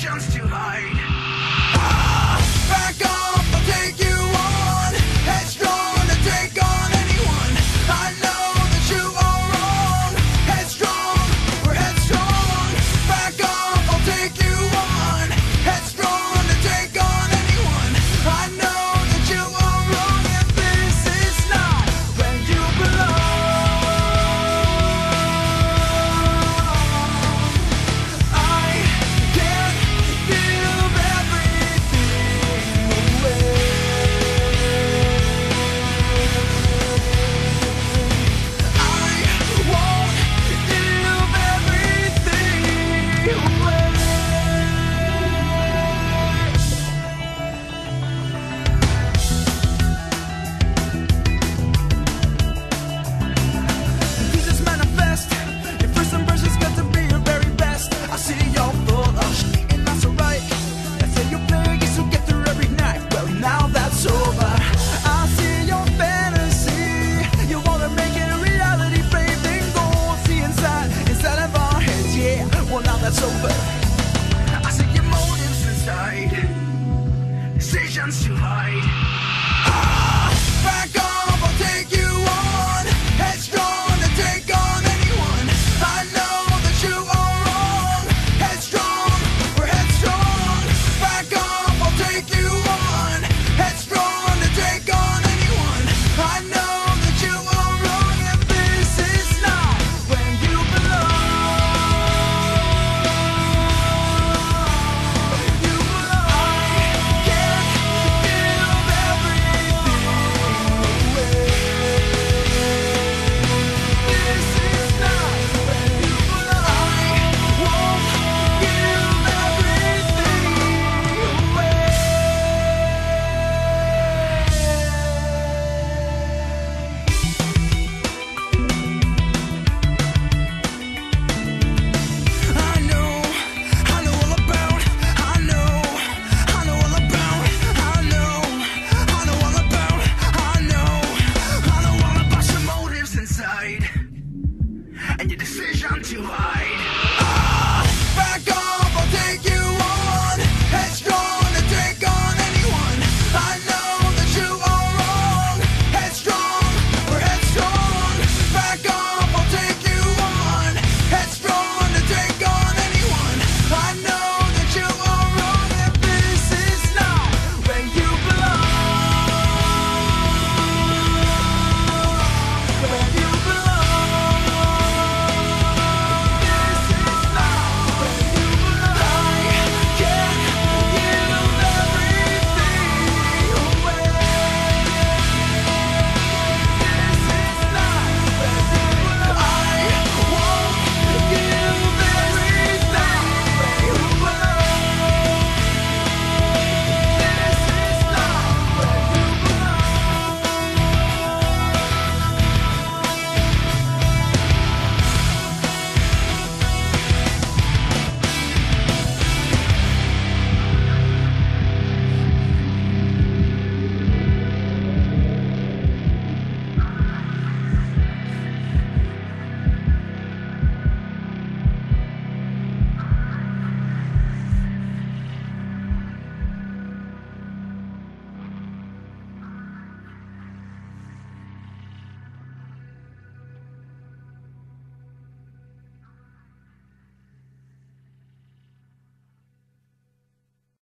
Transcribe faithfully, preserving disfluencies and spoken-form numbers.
decisions to hide. Ah, back off, I'll take you on. Headstrong to take on anyone. I know that you are wrong. Headstrong, we're headstrong. Back off, I'll take you on. Headstrong to take on anyone. I know that you are wrong, and this is not where you belong. That's over. I see your motives inside, decisions to hide.